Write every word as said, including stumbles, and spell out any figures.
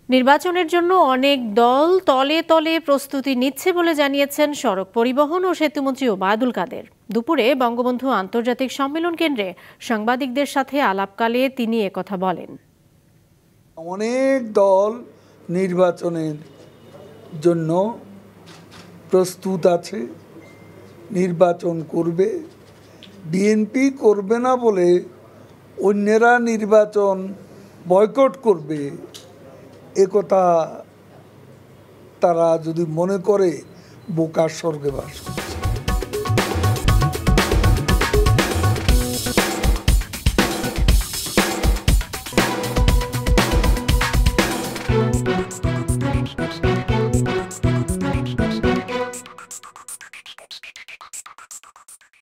নির্বাচনের জন্য অনেক দল তলে তলে প্রস্তুতি নিচ্ছে বলে জানিয়েছেন সড়ক পরিবহন ও সেতুমন্ত্রী ওবায়দুল কাদের। দুপুরে বঙ্গবন্ধু আন্তর্জাতিক সম্মেলন কেন্দ্রে সাংবাদিকদের সাথে আলাপকালে তিনি একথা বলেন। অনেক দল নির্বাচনের জন্য প্রস্তুত আছে, নির্বাচন করবে। বিএনপি করবে না বলে অন্যরা নির্বাচন বয়কট করবে, একথা তারা যদি মনে করে বোকার স্বর্গে বাস করে।